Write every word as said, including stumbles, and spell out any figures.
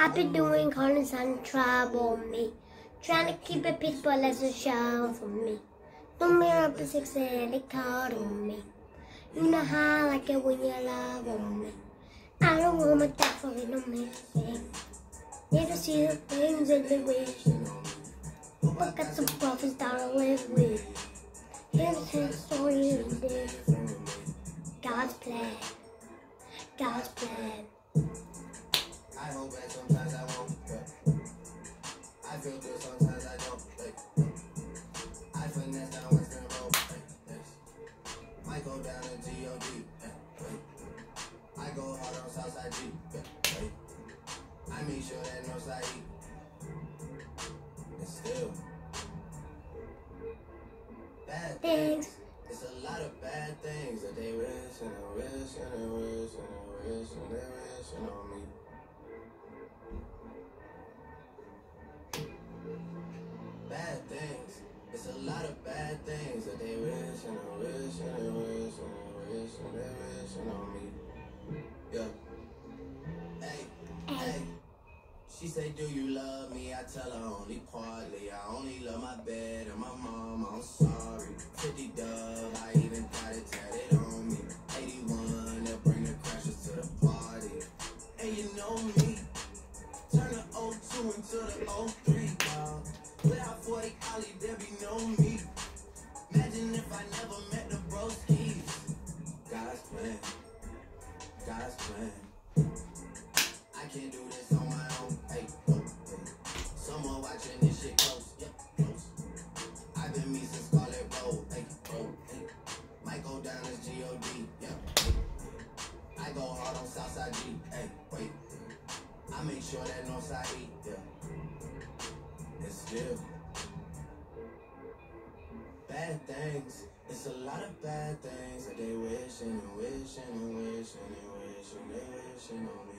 I've been doing corners and trouble me, trying to keep it peaceful as a show for me. Don't mirror up a six and they called on me. You know how I like it when you love on me. I don't want my dad for it, no mistake. Need to see the things in the wish, you know. Hope I got some profits that I live with. Here's his story is different. God's plan, God's plan. I hope that sometimes I won't. Yeah. I feel good sometimes I don't. Hey. I finesse down Western Road. Hey. Yes. Might go down to G O D. Hey. I go hard on Southside G. Hey. I make sure that no side E. And still bad things. It's a lot of bad things that they wish and they wish and they wish and they wish and they wish on me. Bad things. It's a lot of bad things that they wish and they wish and they wish and they wish and they wish on me. Yeah. Hey, hey. She say, do you love me? I tell her only partly. I only love my bed and my mom. I'm sorry. fifty dub, I even got it tatted on me. eighty-one, they'll bring the crashers to the party. And you know me. Turn the oh two into the oh three, wow. Without forty Ollie, there be no me. Imagine if I never met the broskies. God's plan, God's plan. I can't do this on my own. Hey, oh, hey. Someone watching this shit close, yeah, close. I've been me since Scarlet Road, hey, oh, hey. Might go down as G O D, yeah. Hey. I go hard on Southside G, hey, wait. I make sure that Northside E, yeah. It's still bad things. It's a lot of bad things that they wish and they wish and they wish and they wish and they wish and they wish.